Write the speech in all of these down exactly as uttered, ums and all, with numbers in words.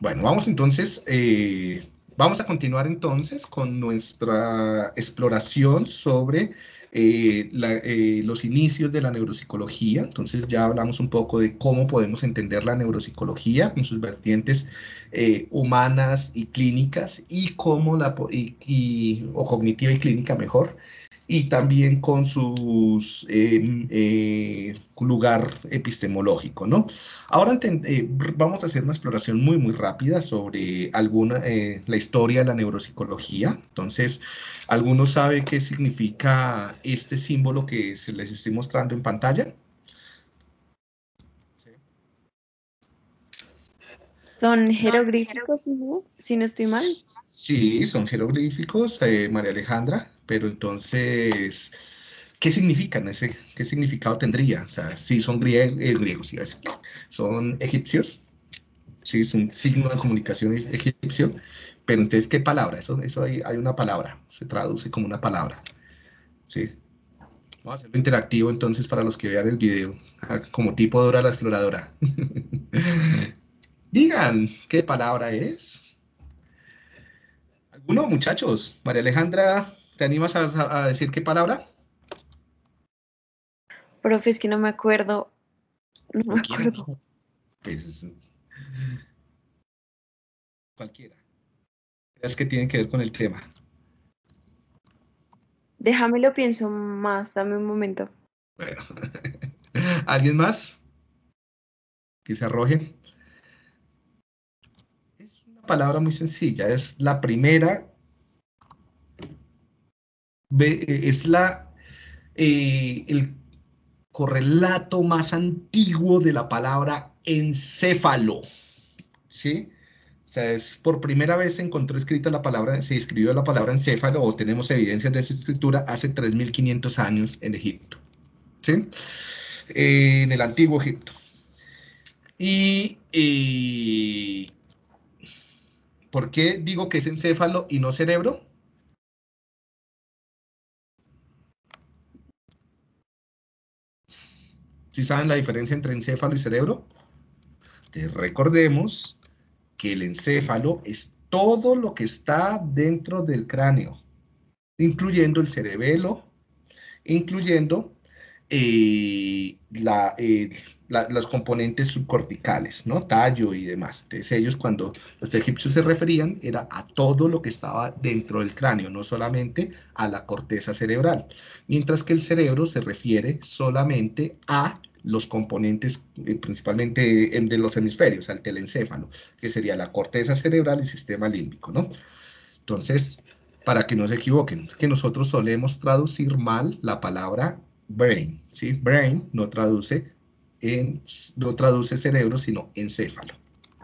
Bueno, vamos entonces, eh, vamos a continuar entonces con nuestra exploración sobre eh, la, eh, los inicios de la neuropsicología. Entonces ya hablamos un poco de cómo podemos entender la neuropsicología en sus vertientes eh, humanas y clínicas y cómo la, y, y, o cognitiva y clínica mejor, y también con su eh, eh, lugar epistemológico, ¿no? Ahora eh, vamos a hacer una exploración muy, muy rápida sobre alguna, eh, la historia de la neuropsicología. Entonces, ¿alguno sabe qué significa este símbolo que se les estoy mostrando en pantalla? Sí. Son jeroglíficos, si no, si no estoy mal. Sí, son jeroglíficos, eh, María Alejandra, pero entonces, ¿qué significan ese? ¿Qué significado tendría? O sea, sí, son grie- eh, griegos, iba a decir. Son egipcios. Sí, es un signo de comunicación e- egipcio, pero entonces, ¿qué palabra? Eso, eso hay, hay una palabra, se traduce como una palabra, ¿sí? Vamos a hacerlo interactivo entonces para los que vean el video, ah, como tipo Dora la Exploradora. Digan, ¿qué palabra es? ¿Alguno, muchachos? María Alejandra, ¿te animas a, a decir qué palabra? Profe, es que no me acuerdo, no me Cualquiera, acuerdo. ¿no? Pues cualquiera. Es que tiene que ver con el tema. Déjame lo pienso más, dame un momento. Bueno, ¿alguien más que se arroje? Es una palabra muy sencilla, es la primera, es la, eh, el correlato más antiguo de la palabra encéfalo, ¿sí? O sea, es por primera vez se encontró escrita la palabra, se escribió la palabra encéfalo, o tenemos evidencias de su escritura hace tres mil quinientos años en Egipto, ¿sí? Eh, en el antiguo Egipto. Y, y ¿por qué digo que es encéfalo y no cerebro? ¿Sí saben la diferencia entre encéfalo y cerebro? Entonces, recordemos que el encéfalo es todo lo que está dentro del cráneo, incluyendo el cerebelo, incluyendo eh, la, eh, la, los componentes subcorticales, ¿no? Tallo y demás. Entonces ellos cuando los egipcios se referían era a todo lo que estaba dentro del cráneo, no solamente a la corteza cerebral, mientras que el cerebro se refiere solamente a los componentes eh, principalmente de los hemisferios, al telencéfalo, que sería la corteza cerebral y sistema límbico, ¿no? Entonces, para que no se equivoquen, que nosotros solemos traducir mal la palabra brain, ¿sí? Brain no traduce, en, no traduce cerebro, sino encéfalo,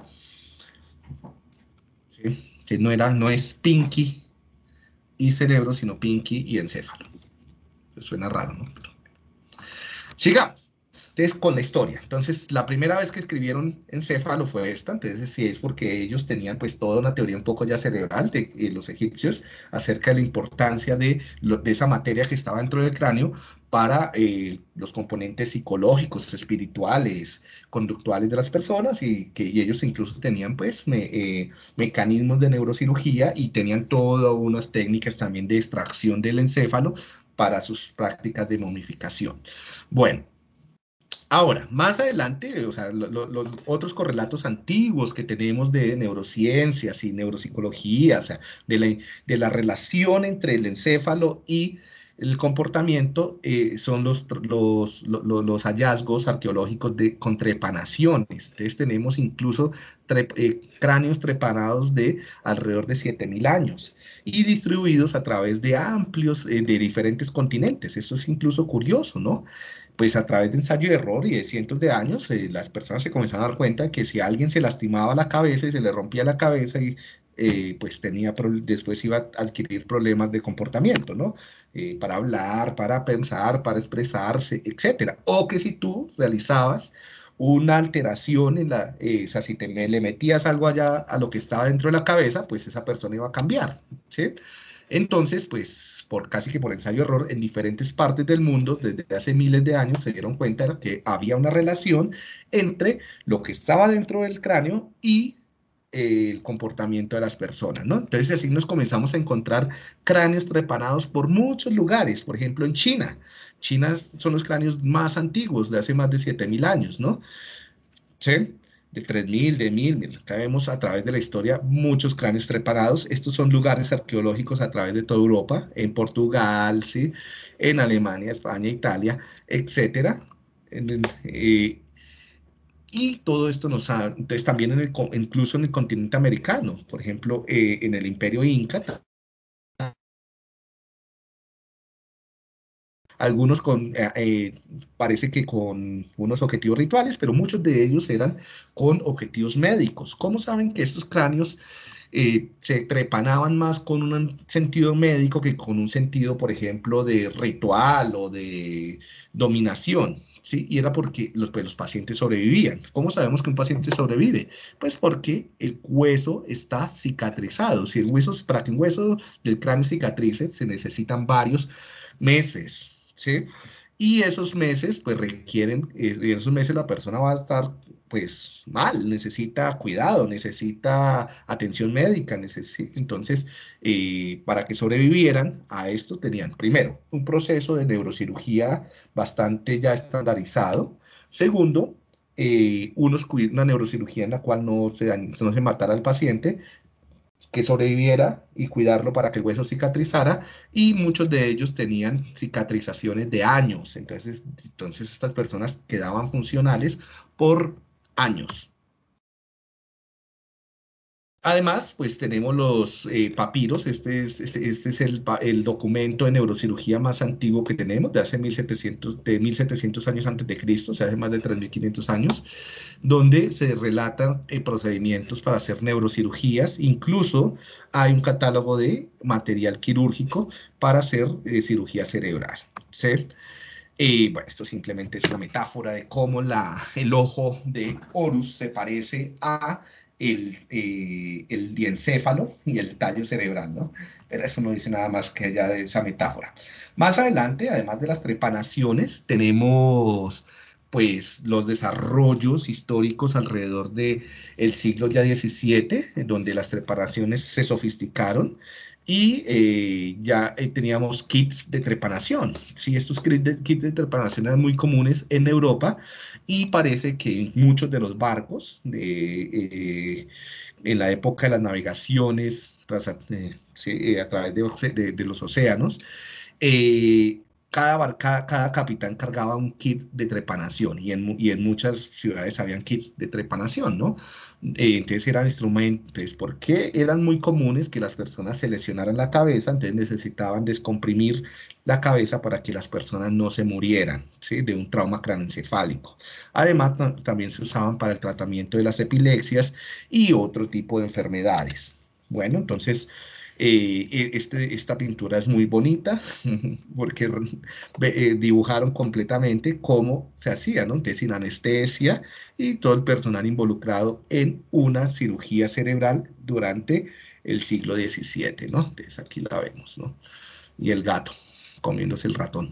¿sí? Que no, era, no es pinky y cerebro, sino pinky y encéfalo. Eso suena raro, ¿no? Sigamos. Entonces, con la historia. Entonces, la primera vez que escribieron encéfalo fue esta. Entonces, sí es porque ellos tenían pues toda una teoría un poco ya cerebral de eh, los egipcios acerca de la importancia de, lo, de esa materia que estaba dentro del cráneo para eh, los componentes psicológicos, espirituales, conductuales de las personas y que y ellos incluso tenían pues me, eh, mecanismos de neurocirugía y tenían todas unas técnicas también de extracción del encéfalo para sus prácticas de momificación. Bueno, ahora, más adelante, o sea, lo- lo- los otros correlatos antiguos que tenemos de neurociencias y neuropsicología, o sea, de la, de la relación entre el encéfalo y el comportamiento, eh, son los, tr- los, lo- lo- los hallazgos arqueológicos de, con trepanaciones. Entonces tenemos incluso tre- eh, cráneos trepanados de alrededor de siete mil años y distribuidos a través de amplios, eh, de diferentes continentes. Eso es incluso curioso, ¿no? Pues a través de ensayo y error y de cientos de años, eh, las personas se comenzaron a dar cuenta de que si alguien se lastimaba la cabeza y se le rompía la cabeza, y, eh, pues tenía, después iba a adquirir problemas de comportamiento, ¿no? Eh, para hablar, para pensar, para expresarse, etcétera. O que si tú realizabas una alteración en la, eh, o sea, si te le metías algo allá a lo que estaba dentro de la cabeza, pues esa persona iba a cambiar, ¿sí? Entonces, pues, por casi que por ensayo-error, en diferentes partes del mundo, desde hace miles de años, se dieron cuenta de que había una relación entre lo que estaba dentro del cráneo y eh, el comportamiento de las personas, ¿no? Entonces así nos comenzamos a encontrar cráneos trepanados por muchos lugares, por ejemplo en China. China son los cráneos más antiguos, de hace más de siete mil años, ¿no? ¿Sí? De tres mil, de mil, mil. Acá vemos a través de la historia muchos cráneos trepanados. Estos son lugares arqueológicos a través de toda Europa, en Portugal, ¿sí? En Alemania, España, Italia, etcétera. En el, eh, y todo esto nos ha, entonces también en el, incluso en el continente americano, por ejemplo, eh, en el Imperio Inca, algunos con, eh, eh, parece que con unos objetivos rituales, pero muchos de ellos eran con objetivos médicos. ¿Cómo saben que estos cráneos eh, se trepanaban más con un sentido médico que con un sentido, por ejemplo, de ritual o de dominación? ¿Sí? Y era porque los, pues, los pacientes sobrevivían. ¿Cómo sabemos que un paciente sobrevive? Pues porque el hueso está cicatrizado. Si el hueso, para que un hueso del cráneo cicatrice, se necesitan varios meses, ¿sí? Y esos meses, pues requieren, eh, en esos meses la persona va a estar, pues, mal, necesita cuidado, necesita atención médica, necesita, entonces, eh, para que sobrevivieran a esto tenían, primero, un proceso de neurocirugía bastante ya estandarizado. Segundo, eh, unos, una neurocirugía en la cual no se, no se matara al paciente, que sobreviviera y cuidarlo para que el hueso cicatrizara, y muchos de ellos tenían cicatrizaciones de años, entonces, entonces estas personas quedaban funcionales por años. Además, pues tenemos los eh, papiros. Este es, este, este es el, el, documento de neurocirugía más antiguo que tenemos, de hace mil setecientos, de mil setecientos años antes de Cristo, o sea, hace más de tres mil quinientos años, donde se relatan eh, procedimientos para hacer neurocirugías. Incluso hay un catálogo de material quirúrgico para hacer eh, cirugía cerebral, ¿sí? Y bueno, esto simplemente es una metáfora de cómo la, el ojo de Horus se parece a el, eh, el diencéfalo y el tallo cerebral, ¿no? Pero eso no dice nada más que allá de esa metáfora. Más adelante, además de las trepanaciones, tenemos pues los desarrollos históricos alrededor del el siglo ya diecisiete, en donde las trepanaciones se sofisticaron y eh, ya eh, teníamos kits de trepanación. Sí, estos kits de, kits de trepanación eran muy comunes en Europa, y parece que en muchos de los barcos de, eh, en la época de las navegaciones tras, eh, sí, eh, a través de, de, de los océanos, eh, cada, bar, cada, cada, capitán cargaba un kit de trepanación, y en, y en muchas ciudades habían kits de trepanación, ¿no? Eh, entonces eran instrumentos, porque eran muy comunes que las personas se lesionaran la cabeza, entonces necesitaban descomprimir la cabeza para que las personas no se murieran, ¿sí? De un trauma craneoencefálico. Además, también se usaban para el tratamiento de las epilepsias y otro tipo de enfermedades. Bueno, entonces eh, este, esta pintura es muy bonita porque eh, dibujaron completamente cómo se hacía, ¿no? Entonces, sin anestesia, y todo el personal involucrado en una cirugía cerebral durante el siglo diecisiete, ¿no? Entonces aquí la vemos, ¿no? Y el gato comiéndose el ratón.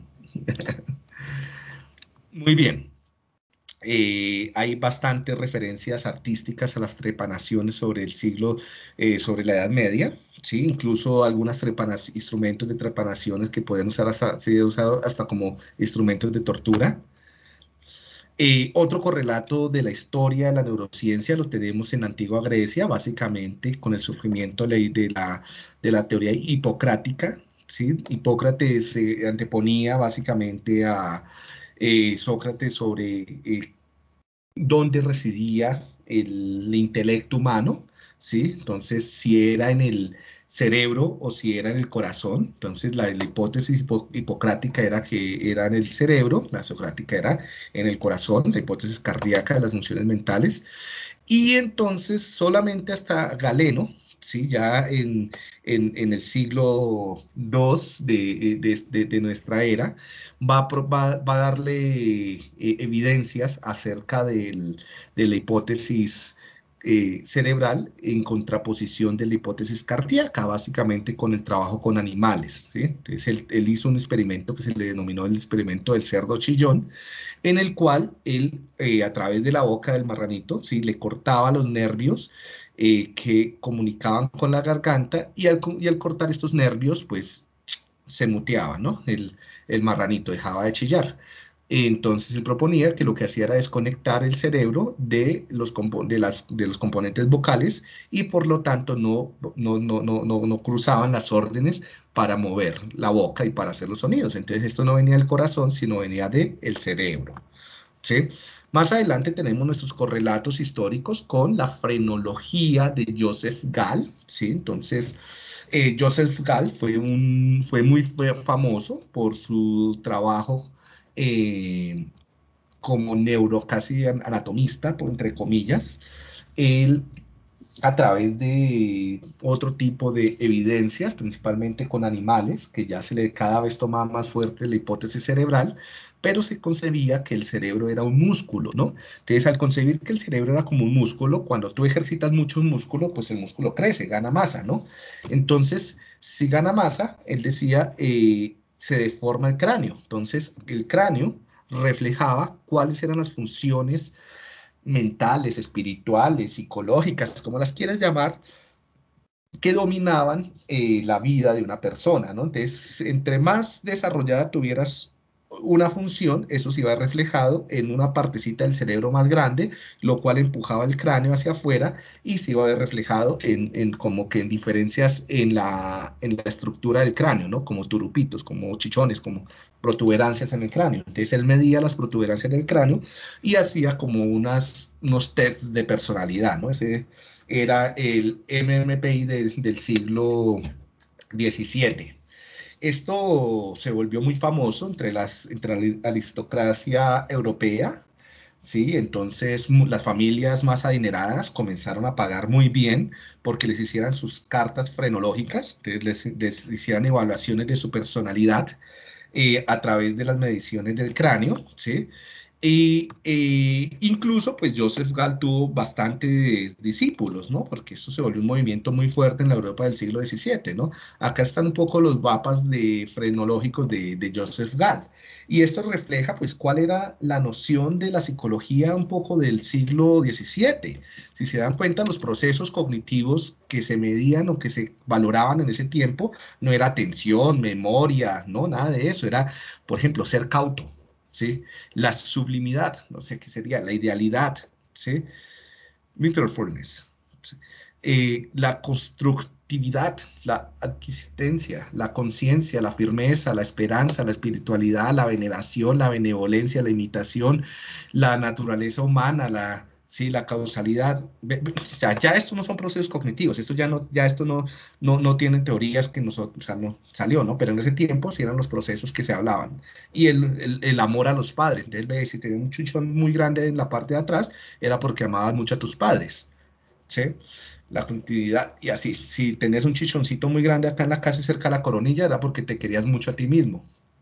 Muy bien. Eh, hay bastantes referencias artísticas a las trepanaciones sobre el siglo, eh, sobre la Edad Media, ¿sí? Incluso algunos instrumentos de trepanaciones que pueden usar hasta, ser usados hasta como instrumentos de tortura. Eh, otro correlato de la historia de la neurociencia lo tenemos en la antigua Grecia, básicamente con el surgimiento de la, de la teoría hipocrática, ¿sí? Hipócrates se eh, anteponía básicamente a eh, Sócrates sobre eh, dónde residía el intelecto humano, ¿sí? Entonces, si era en el cerebro o si era en el corazón. Entonces, la, la hipótesis hipo, hipocrática era que era en el cerebro, la socrática era en el corazón, la hipótesis cardíaca de las funciones mentales. Y entonces, solamente hasta Galeno, ¿sí? Ya en, en, en el siglo dos de, de, de, de nuestra era, va a, va, va a darle eh, evidencias acerca del, de la hipótesis eh, cerebral en contraposición de la hipótesis cardíaca, básicamente con el trabajo con animales, ¿sí? Entonces él, él hizo un experimento que se le denominó el experimento del cerdo chillón, en el cual él, eh, a través de la boca del marranito, ¿sí? Le cortaba los nervios eh, que comunicaban con la garganta, y al, y al cortar estos nervios, pues se muteaba, ¿no? El, el marranito dejaba de chillar. Entonces él proponía que lo que hacía era desconectar el cerebro de los, de las, de los componentes vocales, y por lo tanto no, no, no, no, no, no cruzaban las órdenes para mover la boca y para hacer los sonidos. Entonces esto no venía del corazón, sino venía del cerebro, ¿sí? Más adelante tenemos nuestros correlatos históricos con la frenología de Joseph Gall, ¿sí? Entonces, eh, Joseph Gall fue, un, fue muy fue famoso por su trabajo eh, como neuro, casi anatomista, por, entre comillas. Él, a través de otro tipo de evidencias, principalmente con animales, que ya se le cada vez tomaba más fuerte la hipótesis cerebral, pero se concebía que el cerebro era un músculo, ¿no? Entonces, al concebir que el cerebro era como un músculo, cuando tú ejercitas mucho un músculo, pues el músculo crece, gana masa, ¿no? Entonces, si gana masa, él decía, eh, se deforma el cráneo. Entonces, el cráneo reflejaba cuáles eran las funciones mentales, espirituales, psicológicas, como las quieras llamar, que dominaban eh, la vida de una persona, ¿no? Entonces, entre más desarrollada tuvieras una función, eso se iba reflejado en una partecita del cerebro más grande, lo cual empujaba el cráneo hacia afuera, y se iba a ver reflejado en, en como que en diferencias en la, en la estructura del cráneo, ¿no? Como turupitos, como chichones, como protuberancias en el cráneo. Entonces él medía las protuberancias del cráneo y hacía como unas, unos tests de personalidad, ¿no? Ese era el M M P I del, del siglo diecisiete. Esto se volvió muy famoso entre, las, entre la aristocracia europea, ¿sí? Entonces las familias más adineradas comenzaron a pagar muy bien porque les hicieran sus cartas frenológicas, les, les hicieran evaluaciones de su personalidad eh, a través de las mediciones del cráneo, ¿sí? Y eh, incluso, pues Joseph Gall tuvo bastantes discípulos, ¿no? Porque eso se volvió un movimiento muy fuerte en la Europa del siglo diecisiete, ¿no? Acá están un poco los mapas de frenológicos de, de Joseph Gall. Y esto refleja, pues, cuál era la noción de la psicología un poco del siglo diecisiete. Si se dan cuenta, los procesos cognitivos que se medían o que se valoraban en ese tiempo no era atención, memoria, no, nada de eso. Era, por ejemplo, ser cauto, ¿sí? La sublimidad, no sé qué sería, la idealidad, ¿sí? Mindfulness, ¿sí? Eh, la constructividad, la adquisistencia, la conciencia, la firmeza, la esperanza, la espiritualidad, la veneración, la benevolencia, la imitación, la naturaleza humana, la, sí, la causalidad. O sea, ya esto no son procesos cognitivos, esto ya no, ya esto no, no, no tienen teorías que nosotros, o sea, no salió, ¿no? Pero en ese tiempo sí eran los procesos que se hablaban. Y el, el, el amor a los padres. Entonces, ve, si tenías un chuchón muy grande en la parte de atrás, era porque amabas mucho a tus padres, ¿sí? La continuidad, y así, si tenés un chichoncito muy grande acá en la casa cerca de la coronilla, era porque te querías mucho a ti mismo,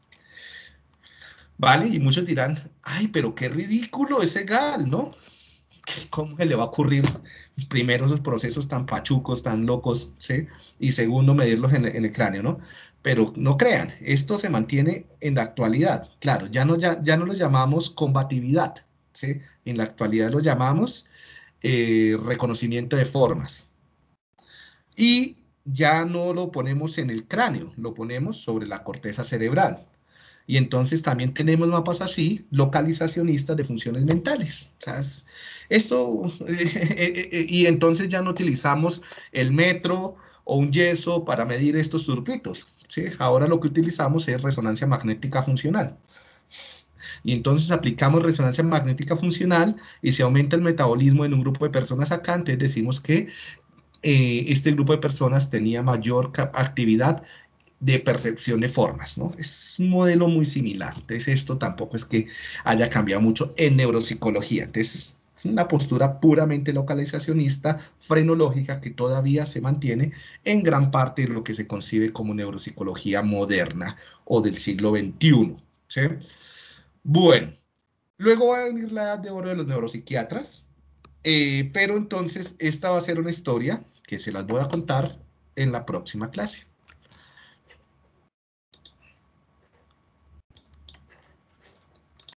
¿vale? Y muchos dirán, ay, pero qué ridículo ese Gal, ¿no? ¿Cómo se le va a ocurrir primero esos procesos tan pachucos, tan locos, ¿sí? Y segundo, medirlos en, en el cráneo, ¿no? Pero no crean, esto se mantiene en la actualidad. Claro, ya no, ya, ya no lo llamamos combatividad, ¿sí? En la actualidad lo llamamos eh, reconocimiento de formas. Y ya no lo ponemos en el cráneo, lo ponemos sobre la corteza cerebral. Y entonces también tenemos mapas así, localizacionistas de funciones mentales. O sea, es- esto, eh, eh, eh, y entonces ya no utilizamos el metro o un yeso para medir estos turbitos, ¿sí? Ahora lo que utilizamos es resonancia magnética funcional. Y entonces aplicamos resonancia magnética funcional y se aumenta el metabolismo en un grupo de personas acá, entonces decimos que eh, este grupo de personas tenía mayor actividad de percepción de formas, ¿no? Es un modelo muy similar. Entonces, esto tampoco es que haya cambiado mucho en neuropsicología. Entonces, es una postura puramente localizacionista, frenológica, que todavía se mantiene en gran parte de lo que se concibe como neuropsicología moderna o del siglo veintiuno, ¿sí? Bueno, luego va a venir la edad de oro de los neuropsiquiatras, Eh, pero entonces esta va a ser una historia que se las voy a contar en la próxima clase.